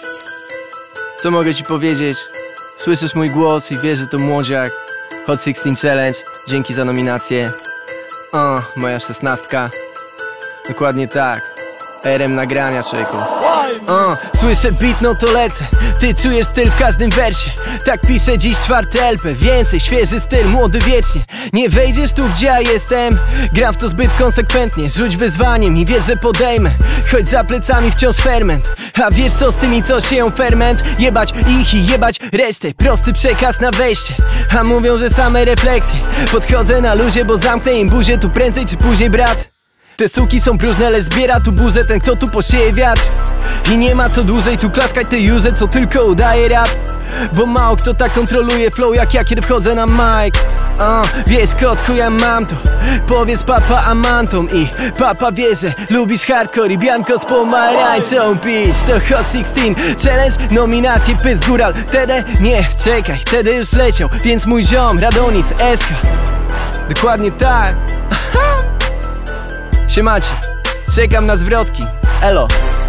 Co mogę ci powiedzieć? Słyszysz mój głos i wiesz, że to młodziak. Hot 16 Challenge, dzięki za nominację. Moja 16. Dokładnie tak. RM nagrania, człowieku. Słyszę beat, no to lecę. Ty czujesz styl w każdym wersie. Tak piszę dziś 4. LP. Więcej, świeży styl, młody wiecznie. Nie wejdziesz tu, gdzie ja jestem. Gram w to zbyt konsekwentnie. Rzuć wyzwaniem i wiesz, że podejmę. Choć za plecami wciąż ferment. A wiesz co z tymi, co sieją ferment? Jebać ich i jebać resztę. Prosty przekaz na wejście. A mówią, że same refleksje. Podchodzę na luzie, bo zamknę im buzię tu prędzej czy później, brat. Te suki są próżne, lecz zbiera tu buzę ten, kto tu posieje wiatr. I nie ma co dłużej tu klaskać tej jurze, co tylko udaje rap. Bo mało kto tak kontroluje flow jak ja, kiedy wchodzę na mic. Wiesz, kotku, ja mam to. Powiedz papa amantom i papa wie, że lubisz hardcore i bianko z pomarańczą pić. To Hot 16 Challenge, nominacje pysk góral. Wtedy nie, czekaj, wtedy już leciał. Więc mój ziom, Radonis, SK. Dokładnie tak. Siemacie, czekam na zwrotki. Elo.